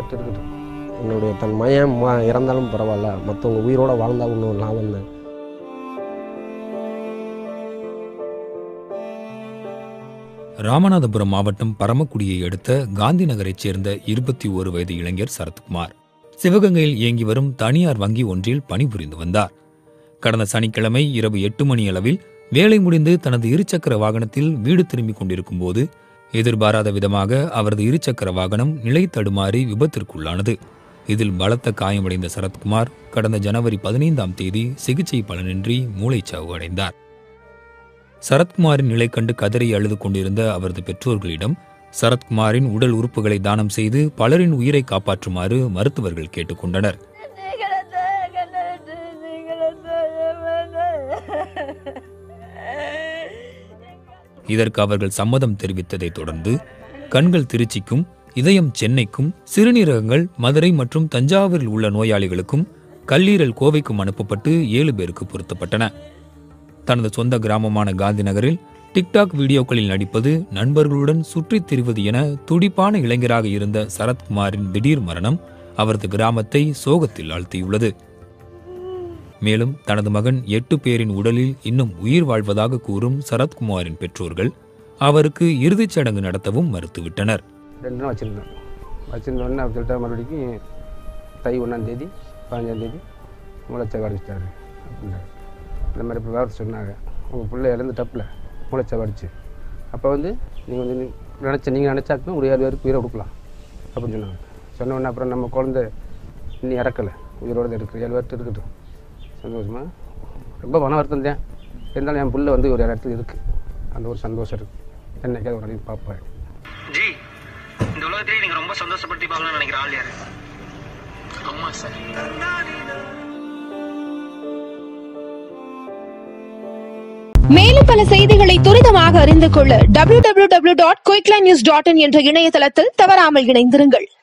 பேர்த்து இருக்கட்டும். என்னுடைய தன் மயம் இறந்தாலும் பரவாயில்ல, மற்றவங்க உயிரோடு வாழ்ந்தால் ஒன்றும் லாபம் தான். ராமநாதபுரம் மாவட்டம் பரமக்குடியை அடுத்த காந்தி நகரைச் சேர்ந்த 21 வயது இளைஞர் சரத்குமார் சிவகங்கையில் இயங்கி வரும் தனியார் வங்கி ஒன்றில் பணிபுரிந்து வந்தார். கடந்த சனிக்கிழமை இரவு 8 மணி அளவில் வேலை முடிந்து தனது இருசக்கர வாகனத்தில் வீடு திரும்பிக் கொண்டிருக்கும் போது எதிர்பாராத விதமாக அவரது இருசக்கர வாகனம் நிலை தடுமாறி விபத்திற்குள்ளானது. இதில் பலத்த காயமடைந்த சரத்குமார் கடந்த ஜனவரி 15ஆம் தேதி சிகிச்சை பலனின்றி மூளைச்சாவு அடைந்தார். சரத்குமாரின் நிலை கண்டு கதறி அழுது கொண்டிருந்த அவரது பெற்றோர்களிடம் சரத்குமாரின் உடல் உறுப்புகளை தானம் செய்து பலரின் உயிரை காப்பாற்றுமாறு மருத்துவர்கள் கேட்டுக்கொண்டனர். இதற்கு அவர்கள் சம்மதம் தெரிவித்ததை தொடர்ந்து கண்கள் திருச்சிக்கும், இதயம் சென்னைக்கும், சிறுநீரகங்கள் மதுரை மற்றும் தஞ்சாவூரில் உள்ள நோயாளிகளுக்கும், கல்லீரல் கோவைக்கும் அனுப்பப்பட்டு 7 பேருக்கு பொருத்தப்பட்டன. தனது சொந்த கிராமமான காந்தி நகரில் டிக்டாக் வீடியோக்களில் நடிப்பது, நண்பர்களுடன் சுற்றித் திரிவது என துடிப்பான இளைஞராக இருந்த சரத்குமாரின் திடீர் மரணம் அவரது கிராமத்தை சோகத்தில் ஆழ்த்தியுள்ளது. மேலும் தனது மகன் 8 பேரின் உடலில் இன்னும் உயிர் வாழ்வதாக கூறும் சரத்குமாரின் பெற்றோர்கள் அவருக்கு இறுதிச் சடங்கு நடத்தவும் மறுத்துவிட்டனர். 2 நாள் வச்சிருந்தோன்னே அவர் சொல்லிட்டார், மறுபடியும் தை 1ஆம் தேதி 15ஆம் தேதி மூளைச்சாவு அடிச்சிட்டாரு அப்படின்னாரு. இந்த மாதிரி இப்போ வேறு சொன்னாங்க, உங்கள் பிள்ளை இறந்து தப்பில் மூளைச்சாவு அடிச்சு, அப்போ நீங்கள் நீங்கள் நினச்சாக்கும் ஒரு 7 பேருக்கு உயிரை கொடுக்கலாம் அப்படின்னு சொன்னாங்க. சொன்ன உடனே அப்புறம் நம்ம குழந்தை இன்னும் இறக்கலை, உயிரோடு இருக்குது, 7 பேர்த்து இருக்கட்டும் சந்தோஷமாக. ரொம்ப மன வருத்தம் தான், இருந்தாலும் என் பிள்ளை ஒரு இடத்துல இருக்குது, அந்த ஒரு சந்தோஷம் இருக்குது. என்னைக்காவது ஒரு நாளைக்கு பார்ப்பேன். ஜி, இந்த உலகத்திலே நீங்க ரொம்ப சந்தோஷப்படுத்தி பார்க்கணும்னு நினைக்கிற ஆள் யாரு? அம்மா சார். மேலும் பல செய்திகளை துரிதமாக அறிந்து கொள்ள www.quicklnews.in என்ற இணையதளத்தில் தவறாமல் இணைந்திருங்கள்.